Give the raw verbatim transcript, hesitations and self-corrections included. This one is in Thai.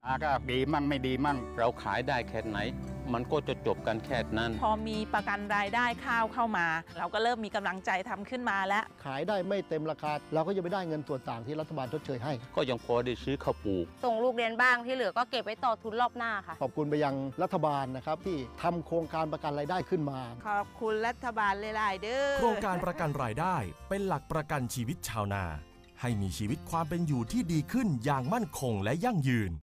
อาก็ดีมั่งไม่ดีมั่งเราขายได้แค่ไหนมันก็จะจบกันแค่นั้นพอมีประกันรายได้ข้าวเข้ามาเราก็เริ่มมีกำลังใจทำขึ้นมาแล้วขายได้ไม่เต็มราคาเราก็จะไม่ได้เงินส่วนต่างที่รัฐบาลชดเชยให้ก็ยังพอได้ซื้อข้าวปลูกส่งลูกเรียนบ้างที่เหลือก็เก็บไว้ต่อทุนรอบหน้าค่ะขอบคุณไปยังรัฐบาลนะครับที่ทำโครงการประกันรายได้ขึ้นมาขอบคุณรัฐบาลหลายๆเด้อโครงการประกันรายได้เป็นหลักประกันชีวิตชาวนาให้มีชีวิตความเป็นอยู่ที่ดีขึ้นอย่างมั่นคงและยั่งยืน